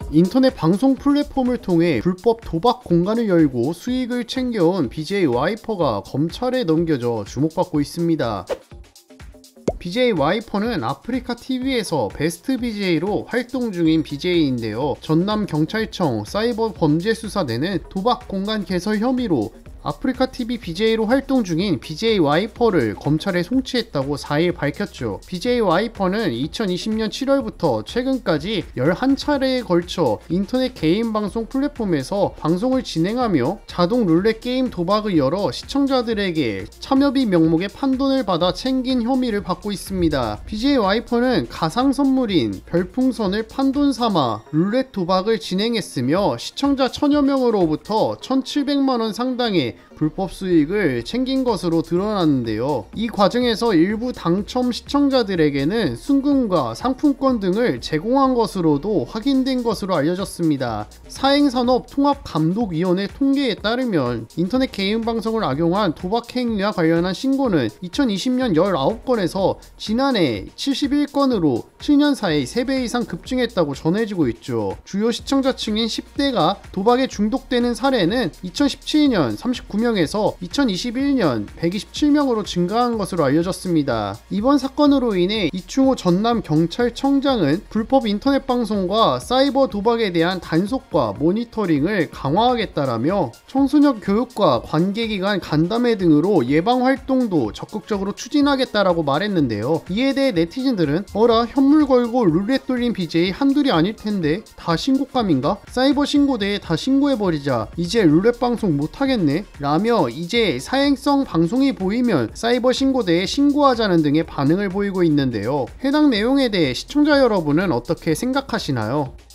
인터넷 방송 플랫폼을 통해 불법 도박 공간을 열고 수익을 챙겨온 BJ 와이퍼가 검찰에 넘겨져 주목받고 있습니다. BJ 와이퍼는 아프리카 TV에서 베스트 BJ로 활동 중인 BJ인데요. 전남경찰청 사이버범죄수사대는 도박 공간 개설 혐의로 아프리카 TV BJ로 활동 중인 BJ 와이퍼를 검찰에 송치했다고 4일 밝혔죠. BJ 와이퍼는 2020년 7월부터 최근까지 11차례에 걸쳐 인터넷 개인 방송 플랫폼에서 방송을 진행하며 자동 룰렛 게임 도박을 열어 시청자들에게 참여비 명목의 판돈을 받아 챙긴 혐의를 받고 있습니다. BJ 와이퍼는 가상 선물인 별풍선을 판돈 삼아 룰렛 도박을 진행했으며 시청자 1000여 명으로부터 1700만원 상당의 불법 수익을 챙긴 것으로 드러났는데요. 이 과정에서 일부 당첨 시청자들에게는 순금과 상품권 등을 제공한 것으로도 확인된 것으로 알려졌습니다. 사행산업통합감독위원회 통계에 따르면 인터넷 개인 방송을 악용한 도박 행위와 관련한 신고는 2020년 19건에서 지난해 71건으로 7년 사이 3배 이상 급증했다고 전해지고 있죠. 주요 시청자층인 10대가 도박에 중독되는 사례는 2017년 39명에서 2021년 127명으로 증가한 것으로 알려졌습니다. 이번 사건으로 인해 이충호 전남경찰청장은 불법 인터넷 방송과 사이버 도박에 대한 단속과 모니터링을 강화하겠다라며 청소년 교육과 관계기관 간담회 등으로 예방 활동도 적극적으로 추진하겠다라고 말했는데요. 이에 대해 네티즌들은 어라, 현물 걸고 룰렛 돌린 BJ 한둘이 아닐 텐데 다 신고감인가? 사이버 신고대에 다 신고해버리자. 이제 룰렛 방송 못하겠네? 라며 이제 사행성 방송이 보이면 사이버 신고대에 신고하자는 등의 반응을 보이고 있는데요. 해당 내용에 대해 시청자 여러분은 어떻게 생각하시나요?